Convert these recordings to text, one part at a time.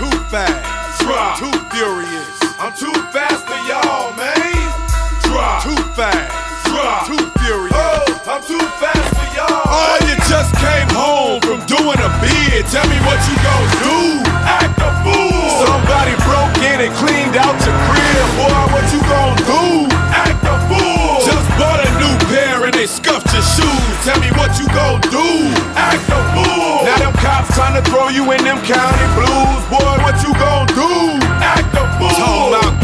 Too fast. Drop. Too furious. I'm too fast for y'all, man. Drop. Too fast. Drop. Too furious. Oh, I'm too fast for y'all. Oh, you just came home from doing a bid. Tell me what you gon' do. Act a fool. Somebody broke in and cleaned out your crib. Boy, what you gon' do? Act a fool. Just bought a new pair and they scuffed your shoes. Tell me what you gon' do. Act a fool. Now them cops trying to throw you in them county blues. Boy, what you gon' do? Act a fool. Talking about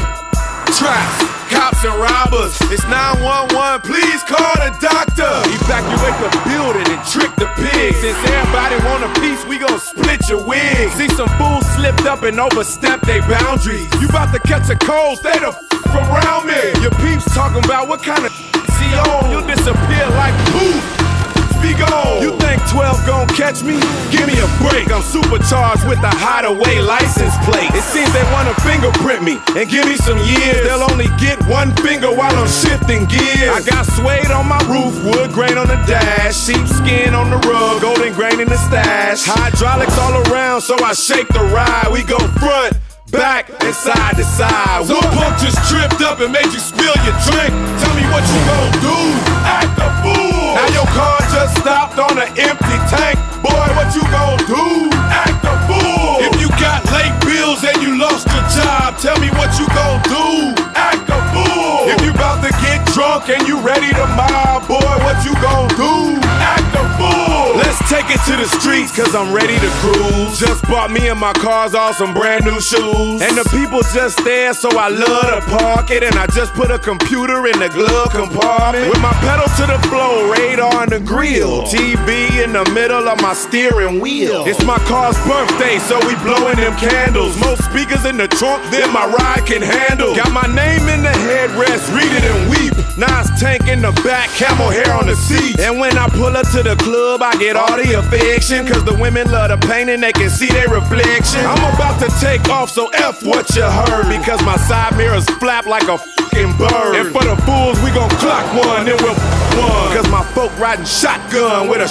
traps, cops and robbers. It's 911, please call the doctor. Evacuate the building and trick the pigs. Since everybody want a piece, we gon' split your wig. See some fools slipped up and overstepped their boundaries. You about to catch a cold, stay the from around me. Your peeps talking about what kind of he on. You'll disappear like poof. Be gone. You think 12 gon' catch me? Give me a break. I'm supercharged with the hideaway license plate. It seems they wanna fingerprint me and give me some years. They'll only get one finger while I'm shifting gears. I got suede on my roof, wood grain on the dash, sheepskin on the rug, golden grain in the stash. Hydraulics all around, so I shake the ride. We go front, back, and side to side. Some punk just tripped up and made you spill your drink. Tell me what you gon' do. Act a fool. Now your car just stopped on an empty tank. Boy, what you gon' do? Act a fool. If you got late bills and you lost your job, tell me what you gon' do. Act a fool. If you about to get drunk and you ready to mob, boy, what you gon' do? Act a fool. Let's take it to the streets, cause I'm ready to cruise. Just bought me and my cars all some brand new shoes. And the people just there, so I love to park it. And I just put a computer in the glove compartment. With my pedal to the floor, radar in the grill, TV in the middle of my steering wheel. It's my car's birthday, so we blowing them candles. Most speakers in the trunk than my ride can handle. Got my name in the headrest, read it and weep. Nas tank in the back, camel hair on the seat. And when I pull up to the club, I get all the affection. Cause the women love the paint and they can see their reflection. I'm about to take off, so F what you heard. Because my side mirrors flap like a fucking bird. And for the fools, we gon' clock one, then we'll one. Cause my folk riding shotgun with a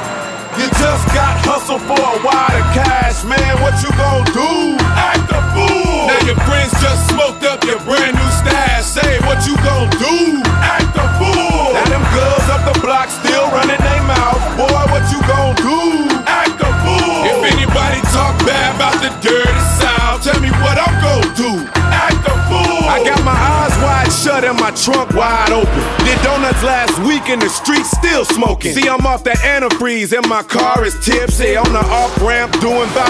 You just got hustle for a wad of cash, man, what you gon' do? Act a fool. Now your friends just smoked up your brand new stash. Say what you gon' do? Act a fool. Now them girls up the block still running their mouth. Boy, what you gon' do? Act a fool. If anybody talk bad about the dirty South, tell me what I'm gon' do. Act a fool. I got my eyes wide shut and my trunk wide open. Did donuts last week in the street, still smoking. See, I'm off that antifreeze and my car is tipsy. On the off-ramp, doing about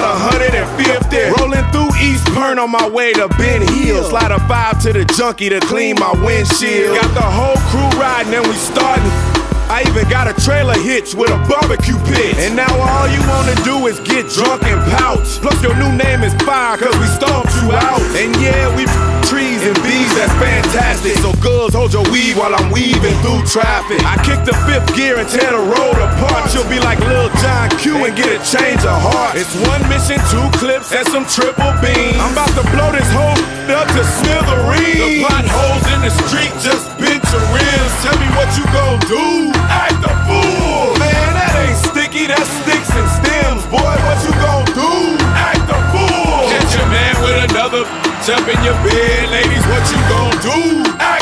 150. Rolling through East Pern on my way to Ben Hill. Slide a 5 to the junkie to clean my windshield. Got the whole crew riding and we starting. I even got a trailer hitch with a barbecue pit. And now all you wanna do is get drunk and pout. Plus your new name is Fire, cause we stomped you out. And yeah, we trees and bees, that's fantastic. So girls, hold your weed while I'm weaving through traffic. I kick the 5th gear and tear the road apart. You'll be like Lil John Q and get a change of heart. It's 1 mission, 2 clips, and some triple beams. I'm about to blow this whole up to smithereens. The potholes in the street just bent your rims. Tell me what you gon' do? Act a fool. Man, that ain't sticky, that's sticks and stems. Boy, what you gon' do? Act a fool. Catch your man with another up in your bed. Ladies, what you gon' do? Act